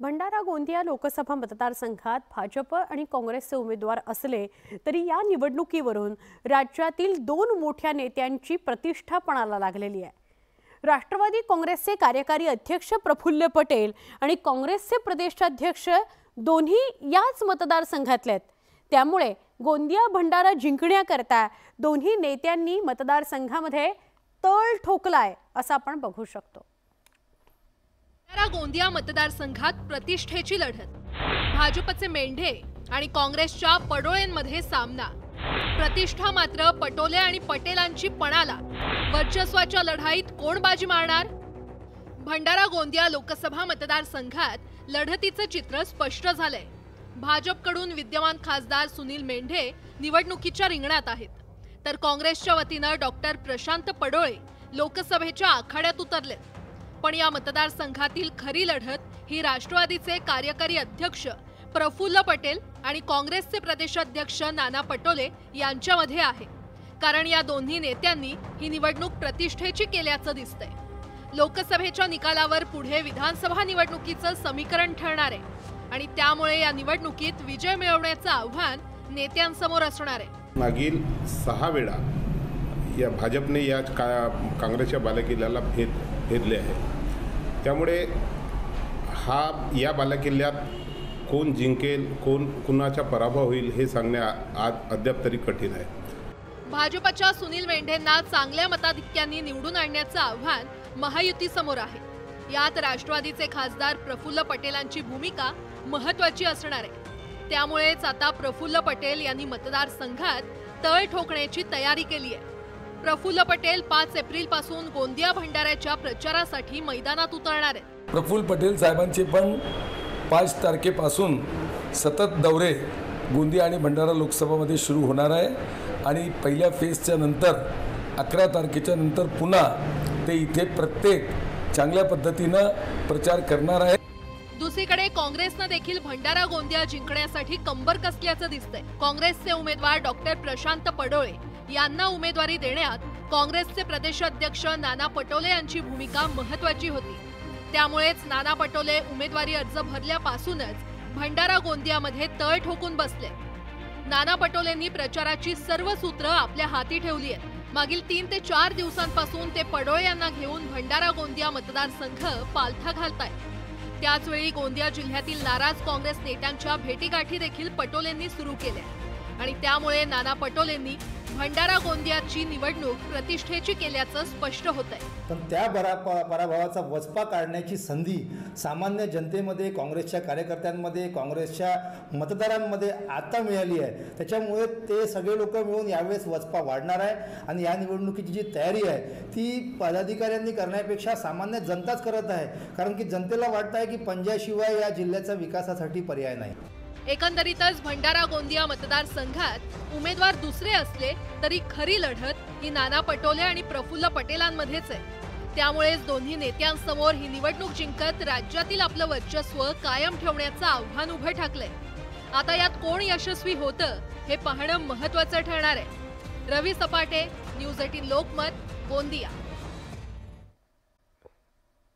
भंडारा गोंदिया लोकसभा मतदारसंघात भाजप आणि काँग्रेसचे उमेदवार असले तरी या निवडणुकीवरून राज्यातील दोन मोठ्या नेत्यांची प्रतिष्ठा पणाला लागलेली आहे। राष्ट्रवादी काँग्रेसचे कार्यकारी अध्यक्ष प्रफुल्ल पटेल आणि काँग्रेसचे प्रदेशाध्यक्ष दोन्ही याच मतदारसंघातले आहेत। त्यामुळे गोंदिया भंडारा जिंकण्याकरता दोन्ही नेत्यांनी मतदारसंघामध्ये तळ ठोकलाय असं आपण बघू शकतो। गोंदिया मतदारसंघात प्रतिष्ठेची लढत, भाजपचे मेंढे आणि काँग्रेसच्या पडोळेंमध्ये सामना। प्रतिष्ठा मात्र पटोले आणि पटेलांची पणाला। वर्चस्वाच्या लढाईत कोण बाजी मारणार? भंडारा गोंदिया लोकसभा मतदारसंघात लढतीचे चित्र स्पष्ट झाले। भाजपकडून विद्यमान खासदार सुनील मेंढे निवडणुकीच्या रिंगणात आहेत, तर काँग्रेसच्या वतीने डॉक्टर प्रशांत पडोळे लोकसभेच्या आखाड्यात उतरलेत। पण या मतदारसंघातील खरी लढत ही राष्ट्रवादीचे कार्यकारी अध्यक्ष प्रफुल्ल पटेल आणि काँग्रेसचे प्रदेशाध्यक्ष नाना पटोले यांच्यामध्ये आहे। कारण या दोन्ही नेत्यांनी ही निवडणूक प्रतिष्ठेची केल्याचं दिसतंय। लोकसभेच्या निकालावर पुढे विधानसभा निवडणुकीचं समीकरण ठरणार आहे आणि त्यामुळे या निवडणुकीत विजय मिळवण्याचं आव्हान नेत्यांसमोर असणार आहे। मागील 6 वेळा या भाजपने या काँग्रेसच्या बालेकिल्ल्याला भेदले आहे। त्यामुळे या बालेकिल्ल्यात कोण जिंकेल, कुणाचा पराभव होईल हे सांगणे अद्याप तरी कठीण आहे। भाजपच्या सुनील मेंढेंना चांगल्या मताधिक्यांनी निवडून आणण्याचं आव्हान महायुतीसमोर आहे। यात राष्ट्रवादीचे खासदार प्रफुल्ल पटेलांची भूमिका महत्त्वाची असणार आहे। त्यामुळेच आता प्रफुल्ल पटेल यांनी मतदारसंघात तळ ठोकण्याची तयारी केली आहे। प्रफुल्ल पटेल 5 एप्रिल पासून गोंदिया भंडाऱ्याच्या प्रचारासाठी मैदानात उतरणार आहेत। प्रफुल्ल पटेल साहेबांचे पण 5 तारखेपासून सतत दौरे गोंदिया आणि भंडारा लोकसभामध्ये सुरू होणार आहे आणि पहिल्या फेजच्या नंतर 11 तारखेच्या नंतर पुन्हा ते इथे प्रत्येक चांगल्या पद्धतीने प्रचार करणार आहे। दुसरीकडे काँग्रेसने देखील भंडारा गोंदिया जिंकण्यासाठी कंबर कसल्याचं दिसतंय। काँग्रेसचे उमेदवार डॉक्टर प्रशांत पडोळे यांना उमेदवारी देण्यात काँग्रेसचे प्रदेशाध्यक्ष नाना पटोले यांची भूमिका महत्त्वाची होती। त्यामुळेच नाना पटोले उमेदवारी अर्ज भरल्यापासूनच भंडारा गोंदियामध्ये तळ ठोकून बसले। नाना पटोलेंनी प्रचाराची सर्व सूत्र आपल्या हाती ठेवली आहेत। मागील 3 ते 4 दिवसांपासून ते पडोळे यांना घेऊन भंडारा गोंदिया मतदारसंघ पालथा घालतायत। त्याचवेळी गोंदिया जिल्ह्यातील नाराज काँग्रेस नेत्यांच्या भेटीगाठी देखील पटोलेंनी सुरू केल्या आणि त्यामुळे नाना पटोलेंनी भंडारा गोंदियाची निवडणूक प्रतिष्ठेची केल्याचं स्पष्ट होतंय। पण त्या पराभवाचा वचपा काढण्याची संधी सामान्य जनतेमध्ये, काँग्रेसच्या कार्यकर्त्यांमध्ये, काँग्रेसच्या मतदारांमध्ये आता मिळाली आहे। त्याच्यामुळे ते सगळे लोक मिळून यावेळेस वचपा वाढणार आहे आणि या निवडणुकीची जी तयारी आहे ती पदाधिकाऱ्यांनी करण्यापेक्षा सामान्य जनताच करत आहे। कारण की जनतेला वाटतं आहे की पंजाशिवाय या जिल्ह्याचा विकासासाठी पर्याय नाही। एकंदरीतच भंडारा गोंदिया मतदारसंघात उमेदवार दुसरे असले तरी खरी लढत ही नाना पटोले आणि प्रफुल्ल पटेलांमध्येच आहे। त्यामुळेच दोन्ही नेत्यांसमोर ही निवडणूक जिंकत राज्यातील आपलं वर्चस्व कायम ठेवण्याचं आव्हान उभं ठाकलंय। आता यात कोण यशस्वी होतं हे पाहणं महत्त्वाचं ठरणार आहे। रवी सपाटे, न्यूज 18 लोकमत, गोंदिया।